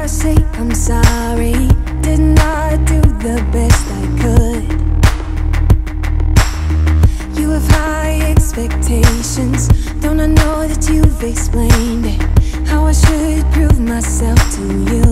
I say I'm sorry? Did not do the best I could. You have high expectations. Don't I know that you've explained it? How I should prove myself to you.